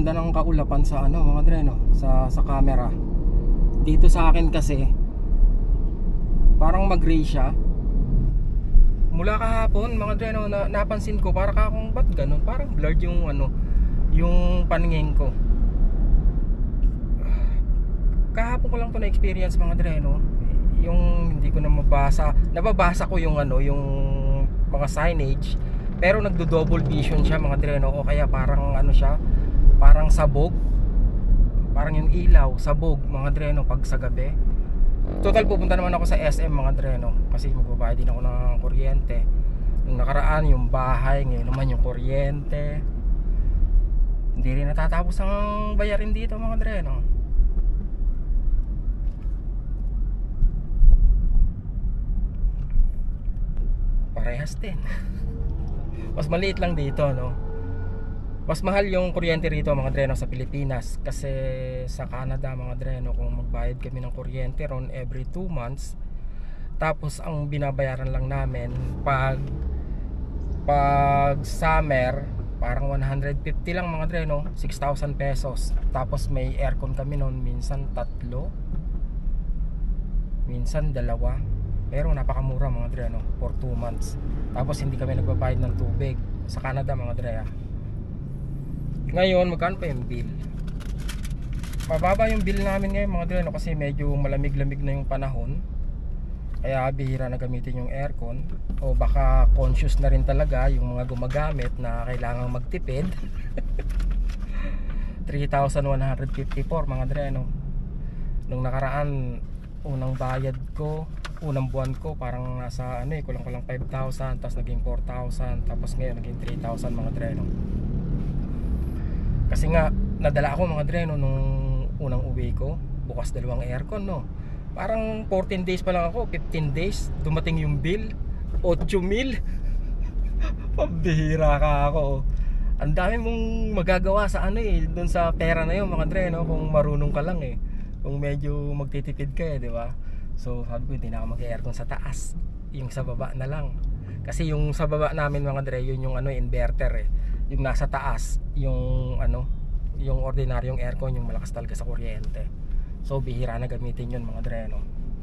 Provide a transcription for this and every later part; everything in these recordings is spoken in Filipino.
ganda ng kaulapan sa ano mga dre, no? Sa camera. Dito sa akin kasi parang mag-gray siya. Mula kahapon mga dre, no, napansin ko para akong ba't ganun, parang blurred yung ano, yung paningin ko. Kahapon ko lang to na experience mga dre, no? Yung hindi ko na nababasa ko yung ano, yung mga signage, pero nagdo-double vision siya mga dre, no? O kaya parang ano siya, parang sabog, parang yung ilaw sabog mga dre, no, pag sa gabi. Total pupunta naman ako sa SM mga dre, no, kasi magbabayad din ako ng kuryente. Nung nakaraan yung bahay, ngayon naman yung kuryente. Hindi rin natatapos ang bayarin dito mga dre, no. Parehas din. Mas maliit lang dito, no. Mas mahal yung kuryente rito mga dre, no, sa Pilipinas. Kasi sa Canada mga dre, no, kung magbayad kami ng kuryente ron every 2 months, tapos ang binabayaran lang namin pag summer parang 150 lang mga dre, no, 6,000 pesos. Tapos may aircon kami noon, minsan 3, minsan 2, pero napakamura mga dre, no, for 2 months. Tapos hindi kami nagbabayad ng tubig sa Canada mga dre. Ngayon magkano pa yung bill? Mababa yung bill namin ngayon mga dre, no, kasi medyo malamig-lamig na yung panahon. Kaya bihira na gamitin yung aircon. O baka conscious na rin talaga yung mga gumagamit na kailangang magtipid. 3,154 mga dre, no. Nung nakaraan, unang bayad ko, unang buwan ko parang nasa ano, kulang-kulang 5,000, tapos naging 4,000, tapos ngayon naging 3,000 mga dre, no. Kasi nga nadala ako mga dre, no, nung unang uwi ko, bukas 2 aircon, no. Parang 14 days pa lang ako, 15 days dumating yung bill, 8,000. Pambihira ka ako. Ang dami mong magagawa sa ano eh, doon sa pera na yun mga dre, no, kung marunong ka lang eh. Kung medyo magtitipid ka eh, di ba? So sabi ko hindi na ako mag-aircon sa taas, yung sa baba na lang. Kasi yung sa baba namin mga dre, yun yung ano, inverter eh. Yung nasa taas, yung ano, yung ordinaryong aircon, yung malakas talaga sa kuryente. So bihira na gamitin yun mga dre, no.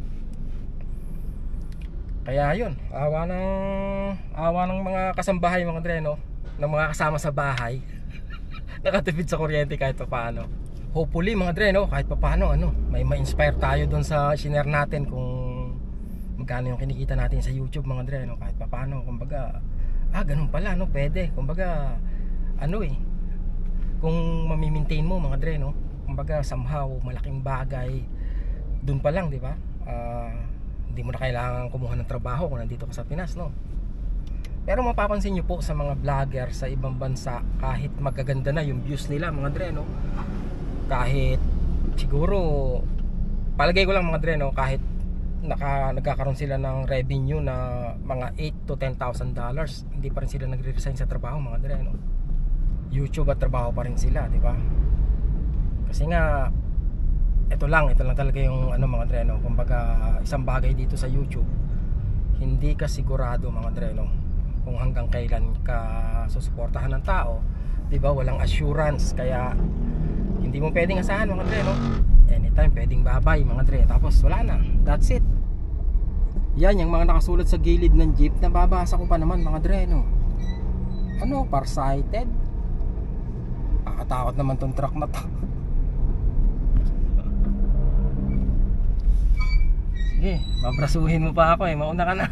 Kaya yun, awa ng mga kasambahay mga dre, no, ng mga kasama sa bahay. Nakatipid sa kuryente kahit pa paano. Hopefully mga dre, no, kahit pa paano ano, may ma-inspire tayo dun sa share natin kung magkano yung kinikita natin sa YouTube mga dre, no, kahit pa paano. Kumbaga, ganun pala, no, pwede. Kumbaga, ano eh, kung mamimaintain mo mga dre, no, kumbaga somehow malaking bagay dun pa lang, di ba? Hindi mo na kailangan kumuha ng trabaho kung nandito ka sa Pinas, no. Pero mapapansin nyo po sa mga vlogger sa ibang bansa, kahit magaganda na yung views nila mga dre, no, kahit siguro palagay ko lang mga dre, no, kahit nagkakaroon sila ng revenue na mga $8,000 to $10,000, hindi pa rin sila nagre-resign sa trabaho mga dre, no. YouTube at trabaho pa rin sila, di ba? Kasi nga ito lang talaga yung ano mga dre, no. Kumbaga isang bagay dito sa YouTube, hindi ka sigurado mga dre, no, kung hanggang kailan ka susuportahan ng tao, di ba? Walang assurance, kaya hindi mo pwedeng asahan mga dre, no. Anytime pwedeng babay mga dre, tapos wala na, that's it. Yan yung mga nakasulat sa gilid ng jeep, nababasa ko pa naman mga dre, no. Ano, farsighted. Nakatakot naman tong truck na to. Sige, babrasuhin mo pa ako eh, mauna ka na.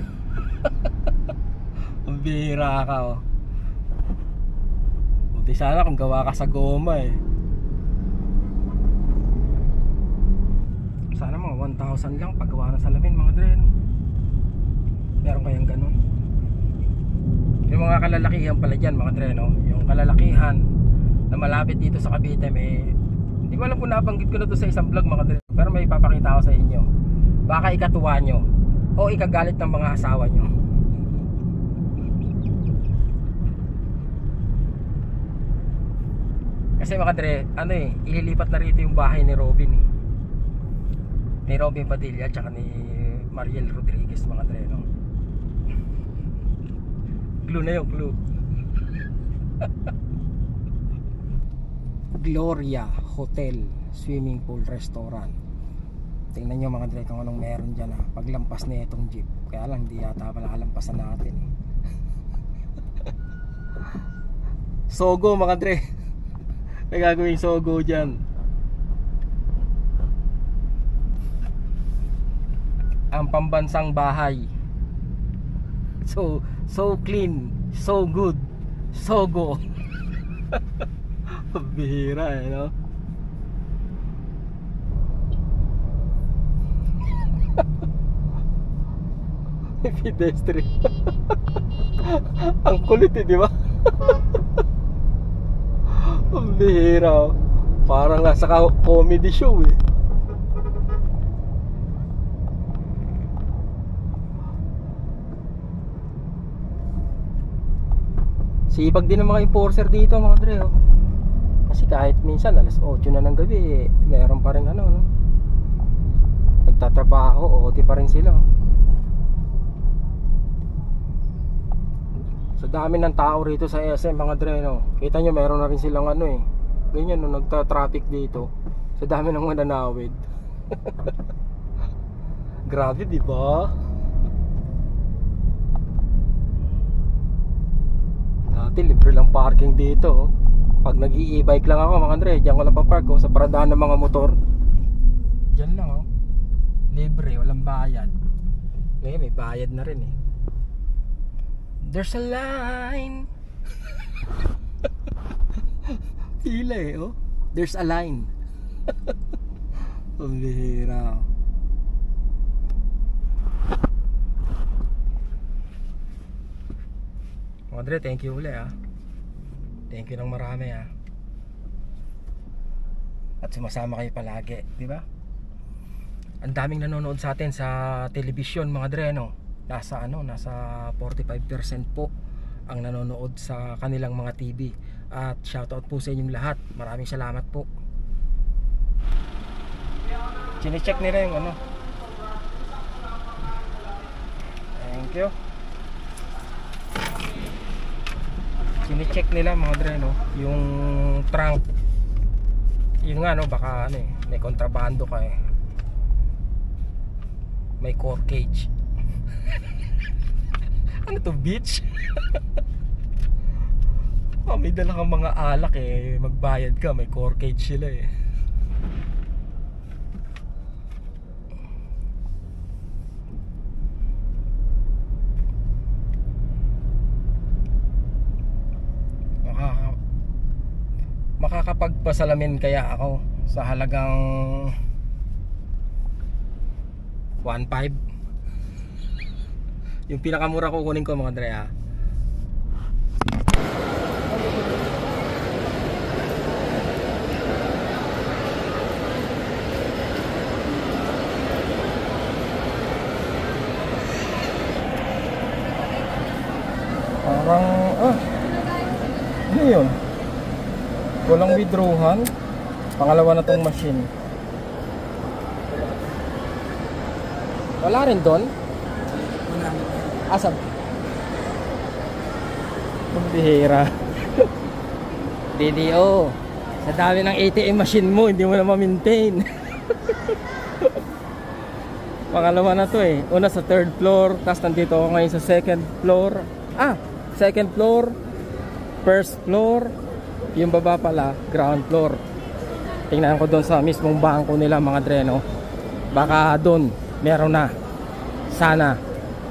Bihira ka oh. Buti sana kung gawa ka sa goma eh. Sana mga 1,000 lang paggawa ng salamin mga dre, no? Meron kayang ganun? Yung mga kalalakihan pala dyan mga dre, no? Yung kalalakihan na malapit dito sa Cavite, hindi ko alam kung nabanggit ko na to sa isang vlog mga dre, pero may ipapakita ko sa inyo. Baka ikatuwa nyo o ikagalit ng mga asawa nyo. Kasi mga dre, ano eh, ililipat na rito yung bahay ni Robin eh. Ni Robin Padilla tsaka ni Mariel Rodriguez mga dre, no? Clue na yung clue. Gloria Hotel Swimming Pool Restaurant. Tingnan nyo mga dre kung anong meron dyan ha, paglampas na itong jeep. Kaya lang di yata malalampasan natin eh. Sogo mga dre. May gagawing sogo dyan. Ang pambansang bahay. So clean, so good, sogo. Bihira eh, no? Pedestrian. Ang kulit eh, di ba? Bihira. Parang nasa comedy show eh. Sipag din ng mga enforcer dito mga dre oh. Kasi kahit minsan alas 8 na ng gabi meron pa rin ano no? Nagtatrabaho, OT pa rin sila oh. Sa dami ng tao rito sa SM mga dre no. Kita nyo meron na rin silang ano eh. Ganyan no, nagta-traffic dito. Sa dami ng mananawid. Grabe di ba? Dati libre lang parking dito oh. Pag nag-i-e-bike lang ako mga Andre, diyan ko lang pa-park oh, sa paradahan ng mga motor. Diyan lang oh. Libre, walang bayad. Ngayon may bayad na rin eh. There's a line. Pila eh oh. There's a line. Pambihira. Andre, thank you ulit ah. Thank you ng marami ah. At sumasama kayo palagi, di ba? Ang daming nanonood sa atin sa telebisyon mga dre no. Nasa 45% po ang nanonood sa kanilang mga TV. At shoutout po sa inyong lahat. Maraming salamat po. Chine-check nila yung ano. Thank you. Chine-check nila mga dre no, yung trunk. Yung nga no, baka ano eh, may kontrabando ka eh. May core cage. Ano to, bitch? Oh, may dala kang mga alak eh, magbayad ka, may core cage sila eh. Makakapagpasalamin kaya ako sa halagang 1.5. Yung pinakamura ko kunin ko mga dre ha. Parang ano yun? Walang withdrawal. Pangalawa na tong machine. Wala rin doon? Asap. Pambihira. DDO. Sa dami ng ATM machine mo, hindi mo na ma-maintain. Pangalawa na to eh. Una sa 3rd floor, tapos nandito ako ngayon sa 2nd floor. 2nd floor, 1st floor. Yung baba pala, ground floor. Tingnan ko doon sa mismong bangko nila mga dreno. Baka doon meron na. Sana.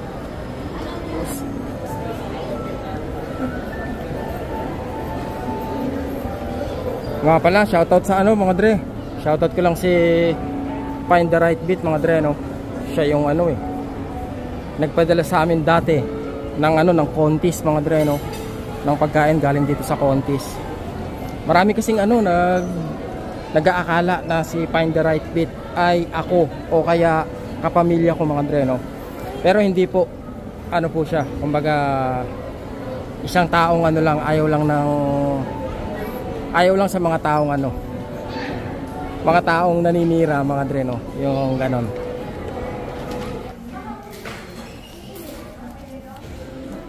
Nga pala, shoutout sa ano mga dre. Shoutout ko lang si Find the Right Beat mga dreno. Siya yung ano eh, nagpadala sa amin dati ng ano, ng Contis mga dreno, ng pagkain galing dito sa Contis. Marami kasing ano nag-aakala na si Find the Right Beat ay ako o kaya kapamilya ko mga dreno. Pero hindi po, ano po siya, kumbaga isang taong ano lang, ayaw lang sa mga taong ano, mga taong naninira mga dreno, yung ganon.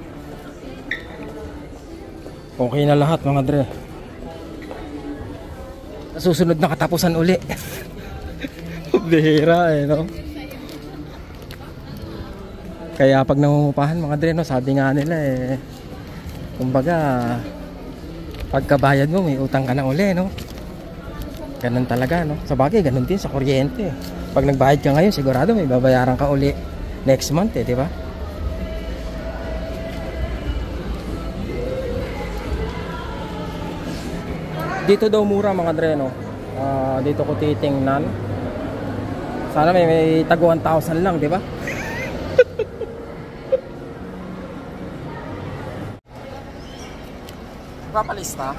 Okay na lahat mga dre. susunod na katapusan uli. Bihira eh, no? Kaya pag nangungupahan mga dre, no, sabi nga nila eh, kumbaga pagkabayad mo may utang ka na uli, no? Ganun talaga, no? Sa bagay, ganun din sa kuryente. Pag nagbayad ka ngayon, sigurado may babayaran ka uli next month eh, di ba? Dito daw mura mga dre, no? Dito ko titingnan. Sana may tago 1,000 lang, di ba? Papalista?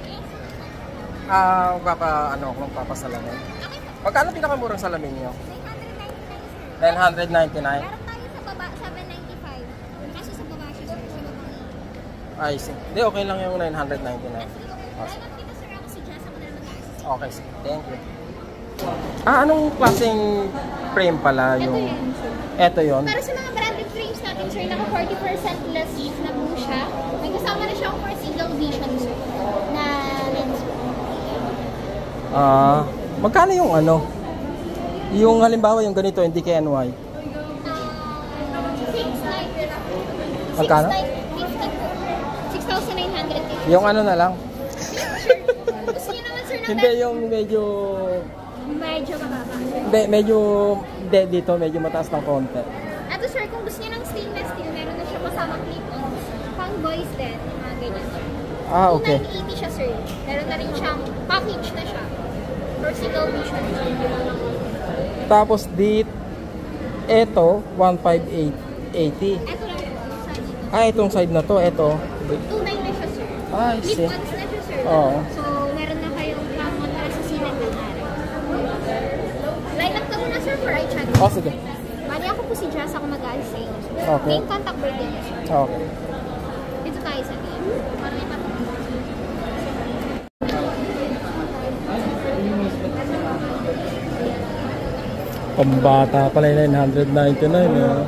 Kung papasalamin. Magkano pinakamurang salamin nyo? 999. 999? Meron tayo sa baba, 795. Kaso sa baba siya, sir, sa baba. Ay, see. Hindi, okay lang yung 999. Salamat dito, sir. Ako si Jess. Ako na lang mag-assist. Okay, sige. Thank you. Anong klaseng frame pala yung... Ito yun. Para sa mga branded frames natin, sir, naka 40% less na po siya. May kasama na siyang for single vision, sir, na lens. Magkano yung ano? Yung halimbawa yung ganito, hindi KNY. 6,950. Magkano? 6,950. Yung ano na lang? Gusto niyo naman, sir, ng Hindi, yung medyo... medyo mababa. Hindi, medyo... Hindi, dito, medyo mataas ng konti. Ato, sir, kung gusto niyo ng stainless steel, meron na siya kasamang clip-ons. Pang boys din, yung mga ganyan. Okay. 2,980 siya, sir. Meron na rin siyang package na siya. For single vision. Tapos dito, ito, 15880. Ito lang po, Itong side na to, ito. 2,900 na siya, sir. I see. Clip-ons na siya, sir. Oo. So, meron na kayong pamon para sa silang ng araw. Line up ka muna, sir, for eye check. Oh, sige. Bali ako po si Jess, ako mag-aalis sa inyo. Okay. Main contact birthday niya, sir. Okay. Dito tayo sa game. Para may patapos. Pambata pala yung 999 eh.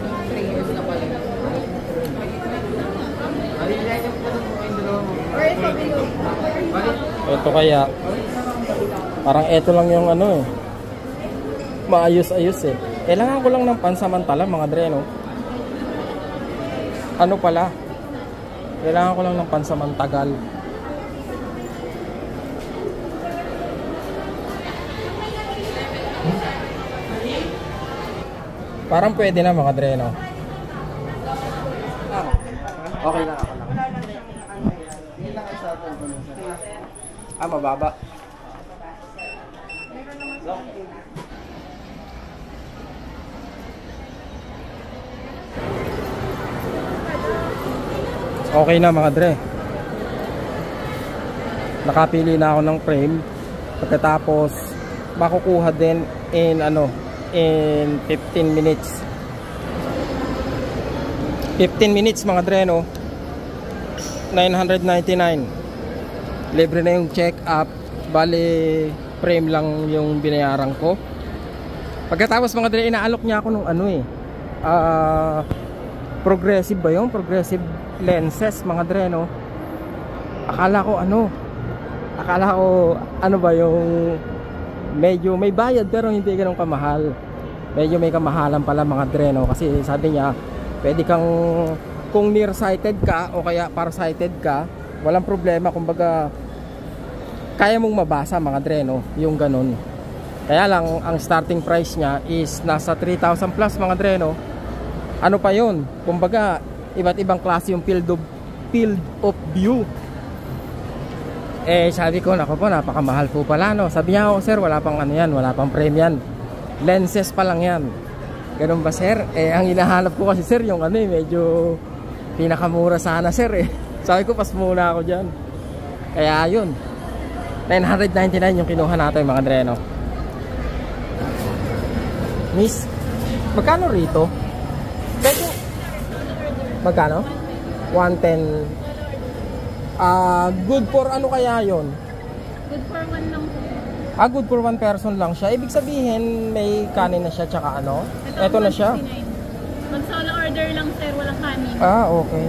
Ito kaya parang ito lang yung ano eh, maayos-ayos eh. Kailangan ko lang ng pansamantala mga dre, no? Ano pala, kailangan ko lang ng pansamantagal. Parang pwede na mga dre, no? Okay lang, ako lang. Mababa. Okay na mga dre. Nakapili na ako ng frame. Pagkatapos makukuha din in in 15 minutes. 15 minutes mga dre, no? 999. Libre na yung check up. Bali frame lang yung binayaran ko. Pagkatapos mga dre, inaalok niya ako nung progressive ba yun? Progressive lenses mga dre, no? Akala ko ano ba yung medyo may bayad pero hindi ganun kamahal. Medyo may kamahalan pala mga dre, no? Kasi sabi niya pwede kang, kung nearsighted ka o kaya farsighted ka, walang problema, kumbaga kaya mong mabasa mga dre, no? Yung ganun. Kaya lang ang starting price niya is nasa 3,000 plus mga dre, no? Ano pa yun? Kumbaga iba't ibang klase yung field of view. Sabi ko, nako po, napakamahal po pala, no? Sabi niya, oh sir, wala pang yan, wala pang frame yan, lenses pa lang yan. Ganun ba sir? Ang hinahanap ko kasi sir yung medyo pinakamura sana sir eh. Sabi ko, pas muna ako dyan. Kaya yun, 999 yung kinuha natin mga dre, no? Miss, magkano rito? Magkano? 110. Good for ano kaya yon? Good for one lang po. Good for one person lang siya. Ibig sabihin may kanin na siya tsaka ano? Ito na siya. Pag solo order lang sir, walang kanin. Okay.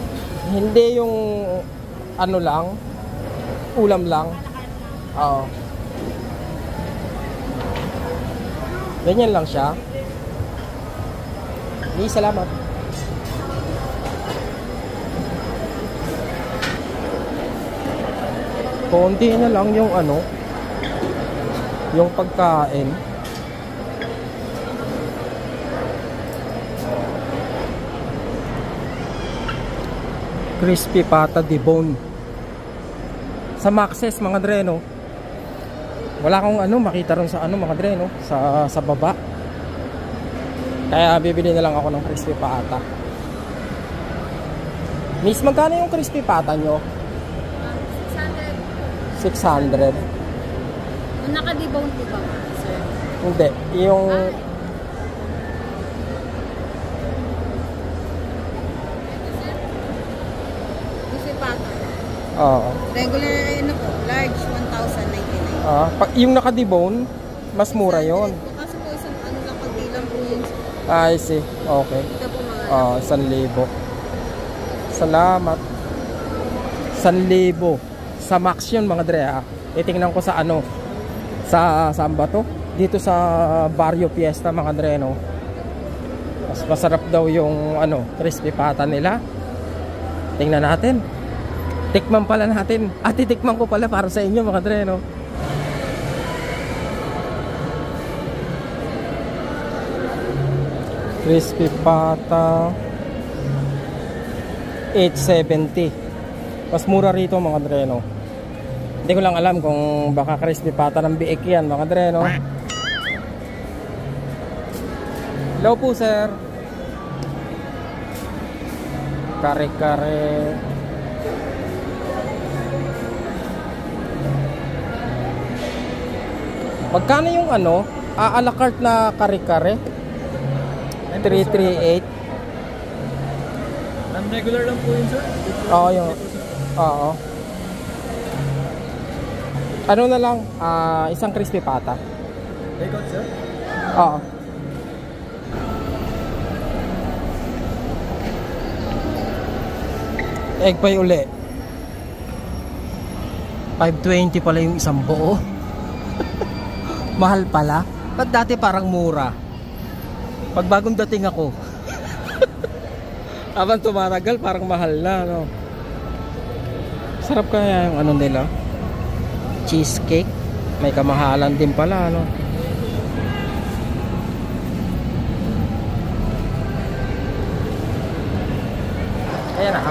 Hindi yung ano lang, ulam lang. Oo. Ganyan lang siya. Salamat. Konti na lang yung ano, yung pagkain. Crispy pata debone. Sa Maxes mga dreno. Wala akong ano makita ron sa ano mga dreno, sa baba. Kaya bibili na lang ako ng crispy pata. Miss, magkano yung crispy pata nyo? 600. Yung naka-debone po ba, sir? Hindi, yung Crispy pata. oo. Regular, ano po, large, 1,099. Yung naka-debone, mas mura yon. Kasi po isang ano lang, pagbilang po yun. I see. Okay. Ito po mga 1,000. Salamat. 1,000. Sa Max yun mga dre. Itingnan ko sa ano, sa saan ba to? Dito sa Barrio Fiesta mga dre, no? Mas masarap daw yung ano, crispy pata nila. Tingnan natin. Tikman pala natin. Titikman ko pala para sa inyo mga dre, no? Crispy pata 870. Mas mura rito mga dre, no? Hindi ko lang alam kung baka crispy pata ng biik yan mga dre, no? Hello po sir. Kare-kare. Magkano yung ano? A la carte na kare-kare? 338. Non-regular lang po yun, sir. Oo, yung oo. Ano na lang, isang crispy pata. Take out, sir. Oo. Egg pie uli. 520 pala yung isang buo. Mahal pala. Ba't dati parang mura? Pag bagong dating ako. Habang tumatagal parang mahal na, no? Sarap kaya yung ano nila, cheesecake. May kamahalan din pala, no? Ayan na.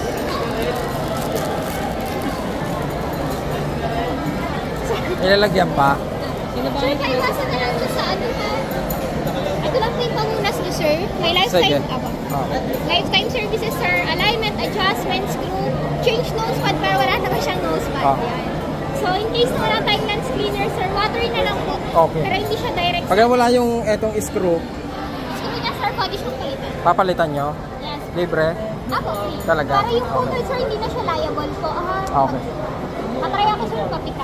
Ilalagyan pa. Sir, kaiwasan na lang ito sa ano ha? Ito lang po yung pangunas niyo, sir. May lifetime, lifetime services, sir. Alignment, adjustment, screw, change nosepad, pero wala naman siyang nosepad. Yan. So, in case na wala tayong lens cleaner, sir, water na lang po. Okay. Pero hindi siya direct. Pag wala yung etong screw, Screw niya, sir, pwede siyang palitan. papalitan nyo? Yes. Libre? Ako, free. Talaga? Para yung photo, sir, hindi na siya liable po. Okay. Patry ako, sir, kapita.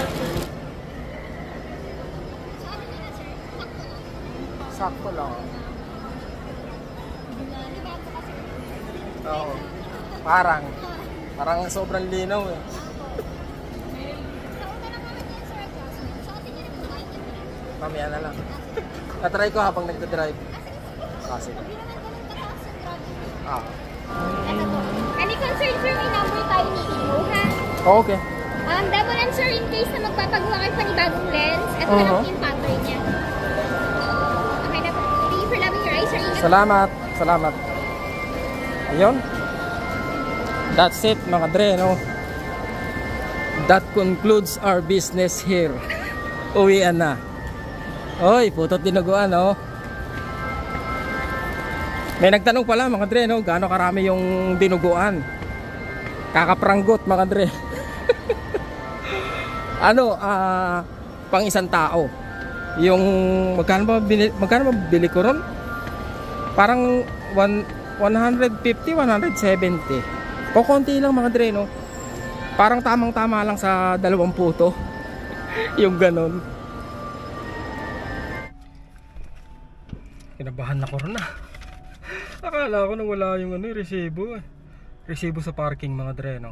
Sakto lang. Oo. Parang sobrang linaw eh. Mamaya na lang. Natry ko habang nagdadrive. Sige. Any concern, sir, may number tayo ni Ino, ha? Okay. Demo lang, sir, in case na magpapagawa kayo panibagong lens. Ito na lang yung pattern niya. Okay na po. Thank you for loving your eyes, sir. Ingat. Salamat. Salamat. Ayun. That's it mga dre, no? That concludes our business here. Uwian na. Oy, putot dinuguan, no? May nagtanong pala mga dre, no? Gaano karami yung dinuguan? Kakapranggot mga dre. Ano, pang isang tao. Yung magkano ba bili ko ron? Parang 150, 170. Konti lang mga dre, no? Parang tamang-tama lang sa 2 puto. Yung ganon. Kinabahan ako ron na. Akala ko nang wala yung ano, resibo. Resibo sa parking mga dre, no?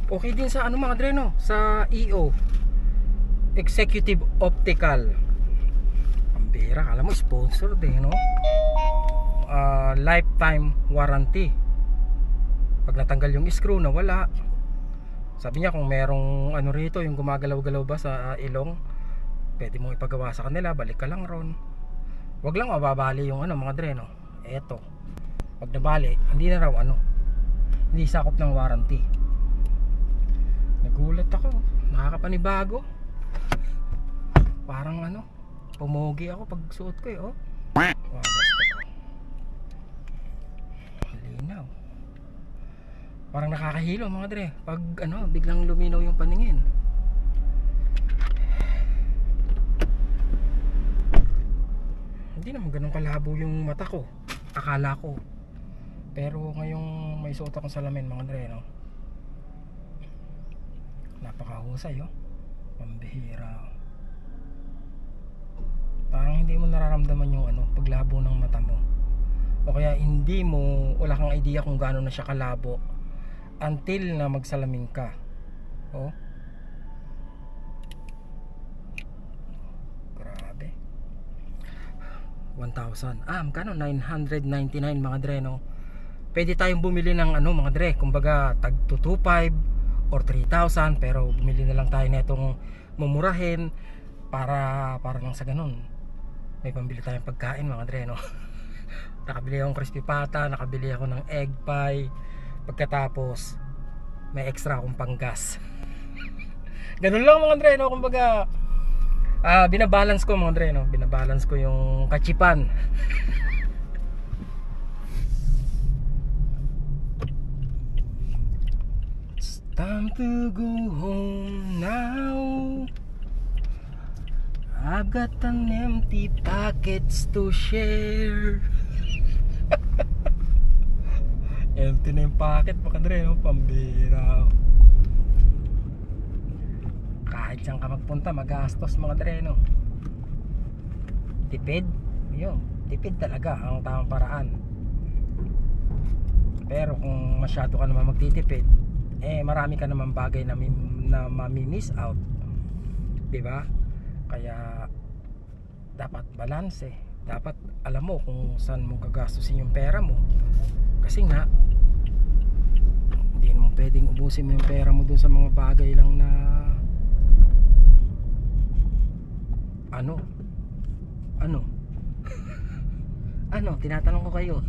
Okay din sa ano mga dre, no? Sa EO, Executive Optical. Ang bira, kala mo sponsor din, no? Lifetime warranty. Pag natanggal yung screw na wala, sabi niya kung merong ano rito, yung gumagalaw-galaw ba sa ilong, pwede mong ipagawa sa kanila, balik ka lang ron. Wag lang mababali yung ano mga dre, no? Eto, pag nabali, hindi na raw ano, hindi sakop ng warranty. Nagulat ako, nakakapanibago. Parang ano, pumogi ako pag suot ko eh, oh. Wow, basta ko. Linaw. Parang nakakahilo mga dre pag ano, biglang luminaw yung paningin. Hindi naman ganun kalabo yung mata ko, akala ko. Pero ngayong may suot akong salamin mga dre, no? Napakahusay, oh. Pambihira. Parang hindi mo nararamdaman yung ano, paglabo ng mata mo. O kaya hindi mo, wala kang idea kung gaano na siya kalabo until na magsalamin ka. Oh. Grabe. 1,000. Magkano? 999 mga dre, no? Pwede tayong bumili ng ano mga dre, kumbaga tag 225 or 3,000, pero bumili na lang tayo nitong mumurahin para lang sa ganun may pambili tayong pagkain mga dre, no? Nakabili akong crispy pata, nakabili ako ng egg pie, pagkatapos may extra akong panggas. Ganun lang mga dre, no? Kumbaga binabalance ko mga dre, no? Binabalance ko yung kachipan. It's time to go home now. I've got an empty pockets to share. Empty na yung pocket mga dre, no? Pambira. Kahit saan ka magpunta, magastos mga dre, no? Tipid? Yun, tipid talaga ang tamang paraan. Pero kung masyado ka naman magtitipid, marami ka naman bagay na mami-miss out, diba? Kaya dapat balance eh. Dapat alam mo kung saan mo gagastusin yung pera mo. Kasi nga hindi naman pwedeng ubusin mo yung pera mo dun sa mga bagay lang na ano tinatanong ko kayo.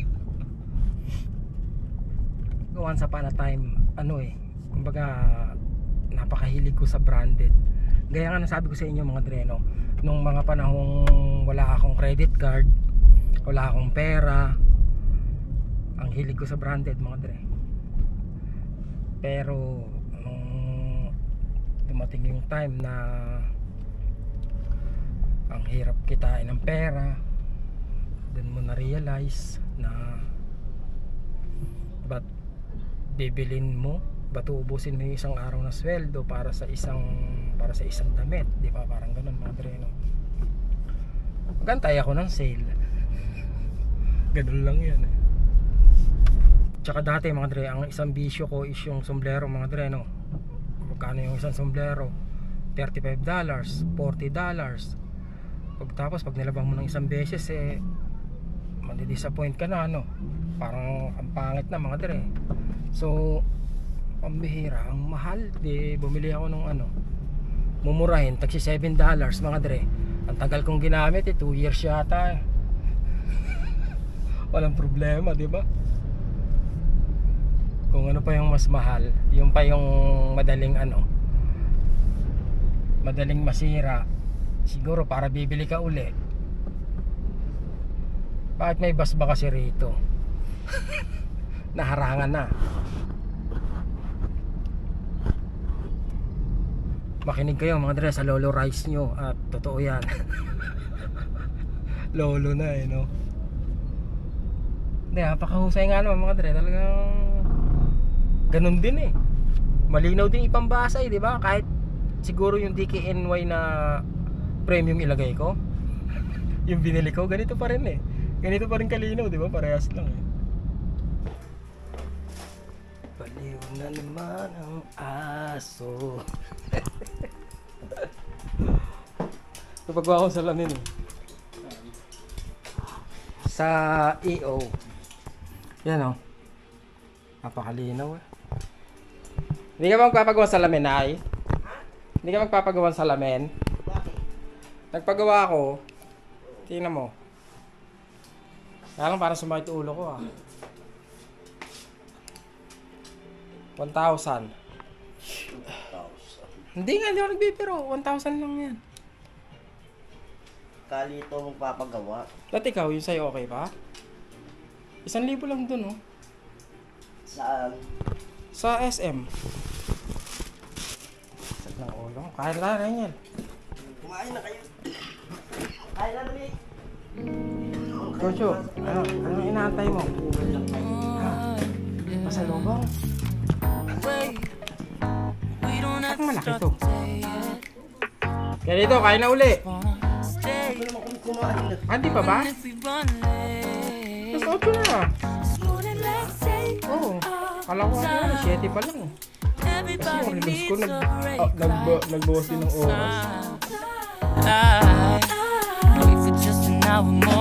Once upon a time, kumbaga napakahilig ko sa branded. Gaya nga nasabi ko sa inyo mga dre, no? Nung mga panahong wala akong credit card, wala akong pera, ang hilig ko sa branded mga dre. Pero nung dumating yung time na ang hirap kitain ng pera, dun mo na-realize na ba't bibilin mo, ba't uubusin mo yung isang araw na sweldo para sa isang damit, di ba? Parang ganun mga dre, no? Magantay ako ng sale. Ganun lang yan eh. Tsaka dati mga dre, ang isang bisyo ko is yung sombrero mga dre, no? Magkano yung isang sombrero? $35, $40. Pagtapos pag nilabang mo ng isang beses mandi-disappoint ka na, no? Parang ang pangit na mga dre. So pambihira, ang mahal. Di bumili ako ng mumurahin, tagsi $7 mga dre. Ang tagal kong ginamit 2 years yata eh. Walang problema, di ba? Kung ano pa yung mas mahal, yung pa yung madaling masira, siguro para bibili ka uli. Bakit may bus ba kasi rito? Naharangan na. Makinig kayo mga dre sa Lolo Rice nyo, at totoo yan. Lolo na eh, no? Hindi, napakahusay nga naman mga dre. Talagang ganun din eh. Malinaw din ipambasa eh, di ba? Kahit siguro yung DKNY na premium ilagay ko, yung binili ko, ganito pa rin eh. Ganito pa rin kalinaw, di ba? Parehas lang eh. Baliw na naman ang aso. Napagawa ko sa lamin eh. Sa EO. Yan o. Napakalinaw eh. Hindi ka magpapagawa sa lamin, ay? Hindi ka magpapagawa sa lamin? Nagpagawa ako. Tingnan mo. Kaya lang parang sumakit ulo ko ah. 1,000. Hindi nga, hindi ako nagbibiro. 1,000 lang yan. Kalito magpapagawa. Dati ikaw, yung sa'yo okay pa? 1,000 lang dun oh. Saan? Sa SM. Sat ng ulo. Kain na rin yan. Kumain na kayo. Kain na rin. Jojo, anong inaantay mo? Pasalubong? Bakit malaki to? Kaya dito, kain na uli. Hindi pa ba? Mas 8 na. Oo. Kala ko ano yan, 7 pa lang. Kasi yung release ko, nagbawas din ng oras. If it's just an hour more